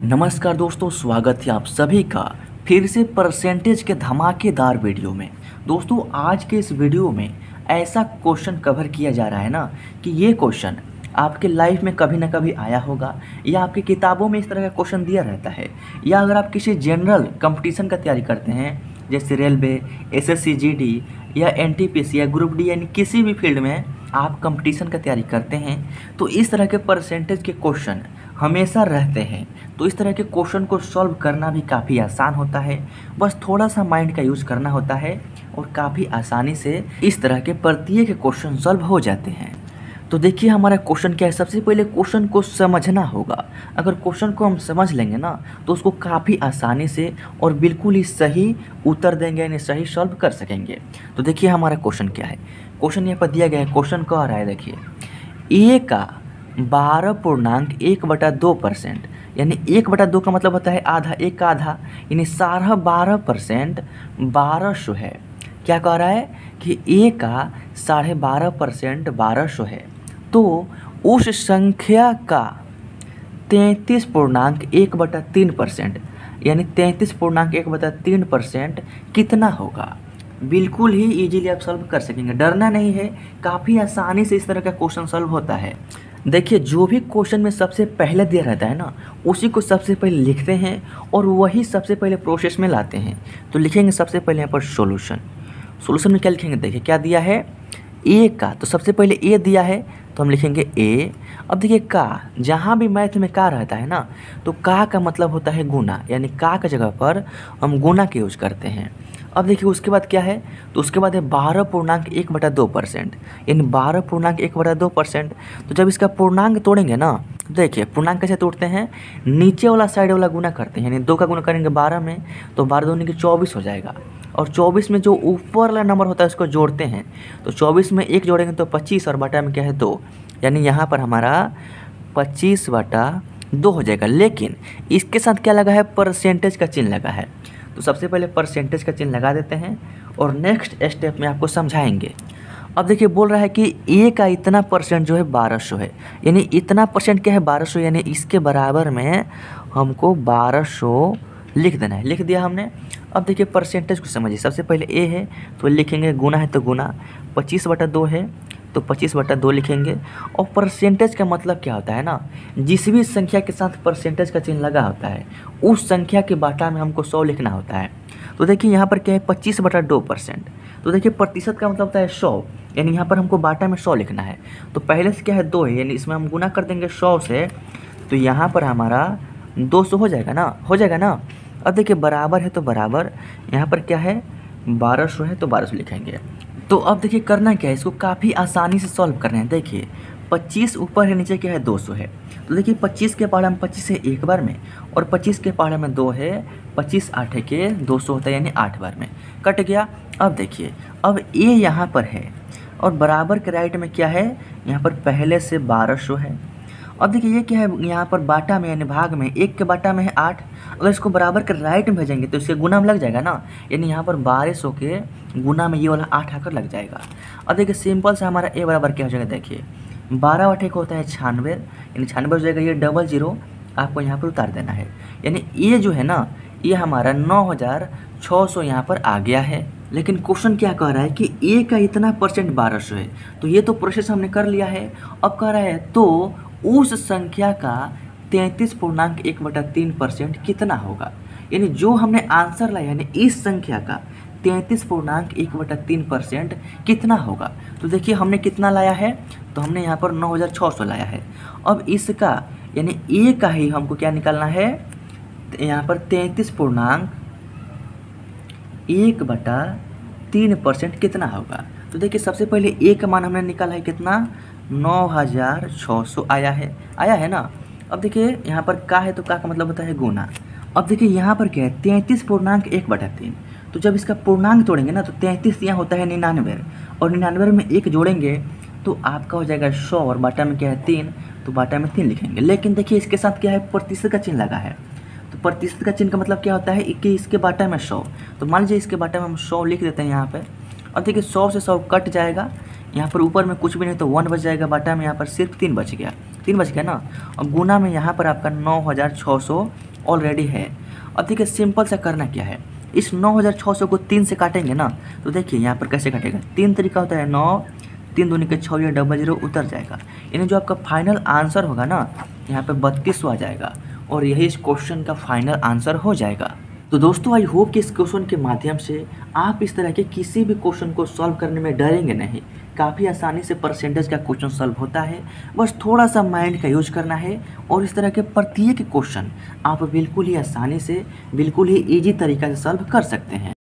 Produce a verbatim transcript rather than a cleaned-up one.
नमस्कार दोस्तों, स्वागत है आप सभी का फिर से परसेंटेज के धमाकेदार वीडियो में। दोस्तों, आज के इस वीडियो में ऐसा क्वेश्चन कवर किया जा रहा है ना कि ये क्वेश्चन आपके लाइफ में कभी ना कभी आया होगा, या आपकी किताबों में इस तरह का क्वेश्चन दिया रहता है, या अगर आप किसी जनरल कंपटीशन का तैयारी करते हैं जैसे रेलवे, एसएससी जीडी या एनटीपीसी या ग्रुप डी, यानी किसी भी फील्ड में आप कंपटीशन का तैयारी करते हैं तो इस तरह के परसेंटेज के क्वेश्चन हमेशा रहते हैं। तो इस तरह के क्वेश्चन को सॉल्व करना भी काफ़ी आसान होता है, बस थोड़ा सा माइंड का यूज़ करना होता है और काफ़ी आसानी से इस तरह के प्रत्येक क्वेश्चन सॉल्व हो जाते हैं। तो देखिए हमारा क्वेश्चन क्या है। सबसे पहले क्वेश्चन को समझना होगा। अगर क्वेश्चन को हम समझ लेंगे ना तो उसको काफ़ी आसानी से और बिल्कुल ही सही उत्तर देंगे, यानी सही सॉल्व कर सकेंगे। तो देखिए हमारा क्वेश्चन क्या है। क्वेश्चन यहाँ पर दिया गया है। क्वेश्चन कह रहा है, देखिए ए का बारह पूर्णांक एक बटा दो परसेंट, यानी एक बटा दो का मतलब होता है आधा, एक का आधा, यानी सारा बारह परसेंट बारह सौ है। क्या कह रहा है कि ए का साढ़े बारह परसेंट बारह सौ है, तो उस संख्या का तैंतीस पूर्णांक एक बटा तीन परसेंट, यानी तैंतीस पूर्णांक एक बटा तीन परसेंट कितना होगा। बिल्कुल ही इजीली आप सॉल्व कर सकेंगे, डरना नहीं है। काफ़ी आसानी से इस तरह का क्वेश्चन सॉल्व होता है। देखिए, जो भी क्वेश्चन में सबसे पहले दिया रहता है ना, उसी को सबसे पहले लिखते हैं और वही सबसे पहले प्रोसेस में लाते हैं। तो लिखेंगे सबसे पहले यहाँ पर सॉल्यूशन। सॉल्यूशन में क्या लिखेंगे, देखिए क्या दिया है, ए का, तो सबसे पहले ए दिया है तो हम लिखेंगे ए। अब देखिए का, जहाँ भी मैथ में का रहता है ना तो का का मतलब होता है गुना, यानी का की जगह पर हम गुना के यूज करते हैं। अब देखिए उसके बाद क्या है, तो उसके बाद है बारह पूर्णांक एक बटा दो परसेंट, यानी बारह पूर्णांक एक बटा दो परसेंट। तो जब इसका पूर्णांक तोड़ेंगे ना, देखिए पूर्णांक कैसे तोड़ते हैं, नीचे वाला साइड वाला गुना करते हैं, यानी दो का गुना करेंगे बारह में तो बारह दूनी की चौबीस हो जाएगा, और चौबीस में जो ऊपर वाला नंबर होता है उसको जोड़ते हैं। तो चौबीस में एक जोड़ेंगे तो पच्चीस, और बटा में क्या है दो, यानी यहाँ पर हमारा पच्चीस बटा दो हो जाएगा। लेकिन इसके साथ क्या लगा है, परसेंटेज का चिन्ह लगा है। तो सबसे पहले परसेंटेज का चिन्ह लगा देते हैं और नेक्स्ट स्टेप में आपको समझाएंगे। अब देखिए बोल रहा है कि ए का इतना परसेंट जो है बारह सौ है, यानी इतना परसेंट क्या है बारह सौ, यानी इसके बराबर में हमको बारह सौ लिख देना है। लिख दिया हमने। अब देखिए परसेंटेज को समझिए। सबसे पहले ए है तो लिखेंगे, गुना है तो गुना, पच्चीस बटा दो है तो पच्चीस बटा दो लिखेंगे। और परसेंटेज का मतलब क्या होता है ना, जिस भी संख्या के साथ परसेंटेज का चिन्ह लगा होता है उस संख्या के बाटा में हमको सौ लिखना होता है। तो देखिए यहाँ पर क्या है, पच्चीस बटा दो परसेंट। तो देखिए प्रतिशत का मतलब होता है सौ, यानी यहाँ पर हमको बाटा में सौ लिखना है। तो पहले से क्या है दो है, यानी इसमें हम गुना कर देंगे सौ से, तो यहाँ पर हमारा दो सौ हो जाएगा ना, हो जाएगा ना। अब देखिए बराबर है तो बराबर, यहाँ पर क्या है बारह सौ है तो बारह सौ लिखेंगे। तो अब देखिए करना क्या है, इसको काफ़ी आसानी से सॉल्व करना है। देखिए पच्चीस ऊपर है, नीचे क्या है दो सौ है। तो देखिए पच्चीस के पहाड़ा में पच्चीस है एक बार में, और पच्चीस के पहाड़ा में दो है, पच्चीस आठ के दो सौ होता है, यानी आठ बार में कट गया। अब देखिए अब ए यहाँ पर है और बराबर के राइट में क्या है, यहाँ पर पहले से बारह सौ है। अब देखिए ये क्या है, यहाँ पर बाटा में यानी भाग में, एक के बाटा में है आठ। अगर इसको बराबर के राइट में भेजेंगे तो इसके गुना में लग जाएगा ना, यानी यहाँ पर बारह सौ के गुना में ये वाला आठ आकर लग जाएगा। अब देखिए सिंपल से हमारा ए बराबर क्या हो जाएगा, देखिए बारह आठ एक होता है छियानवे, यानी छियानवे हो जाएगा। ये डबल जीरो आपको यहाँ पर उतार देना है, यानी ये जो है ना ये हमारा नौ हज़ार छः सौ यहाँ पर आ गया है। लेकिन क्वेश्चन क्या कह रहा है कि ए का इतना परसेंट बारह सौ है, तो ये तो प्रोसेस हमने कर लिया है। अब कह रहा है तो उस संख्या का तैंतीस पूर्णांक एक बटा तीन परसेंट कितना होगा, यानी जो हमने आंसर लाया, यानी इस संख्या का तैंतीस पूर्णांक एक बटा तीन परसेंट कितना होगा। तो देखिए हमने कितना लाया है, तो हमने यहाँ पर नौ हज़ार छः सौ लाया है। अब इसका यानी ए का ही हमको क्या निकालना है, यहाँ पर तैंतीस पूर्णांक एक बटा तीन परसेंट कितना होगा। तो देखिए सबसे पहले ए का मान हमने निकाला है कितना, नौ हज़ार छः सौ आया है, आया है ना। अब देखिए यहाँ पर का है तो का का मतलब होता है गुना। अब देखिए यहाँ पर क्या है, तैंतीस पूर्णांक एक बटा तीन, तो जब इसका पूर्णांक तोड़ेंगे ना तो तैंतीस यहाँ होता है निन्यानवे, और निन्यानवे में एक जोड़ेंगे तो आपका हो जाएगा सौ, और बाटा में क्या है तीन, तो बाटा में तीन लिखेंगे। लेकिन देखिए इसके साथ क्या है, प्रतिशत का चिन्ह लगा है। तो प्रतिशत का चिन्ह का मतलब क्या होता है कि इसके बाटा में सौ, तो मान लीजिए इसके बाटा में हम सौ लिख देते हैं यहाँ पे। और देखिए सौ से सौ कट जाएगा, यहाँ पर ऊपर में कुछ भी नहीं तो वन बच जाएगा, बटा में यहाँ पर सिर्फ तीन बच गया, तीन बच गया ना। अब गुना में यहाँ पर आपका नौ हज़ार छः सौ ऑलरेडी है। अब देखिए सिंपल सा करना क्या है, इस नौ हज़ार छः सौ को तीन से काटेंगे ना, तो देखिए यहाँ पर कैसे कटेगा, तीन तरीका होता है, नौ तीन दूनी के छः, ये डबल जीरो उतर जाएगा, यानी जो आपका फाइनल आंसर होगा ना यहाँ पे बत्तीस आ जाएगा और यही इस क्वेश्चन का फाइनल आंसर हो जाएगा। तो दोस्तों आई होप कि इस क्वेश्चन के माध्यम से आप इस तरह के किसी भी क्वेश्चन को सॉल्व करने में डरेंगे नहीं, काफ़ी आसानी से परसेंटेज का क्वेश्चन सॉल्व होता है, बस थोड़ा सा माइंड का यूज करना है और इस तरह के प्रत्येक क्वेश्चन आप बिल्कुल ही आसानी से, बिल्कुल ही ईजी तरीक़ा से सॉल्व कर सकते हैं।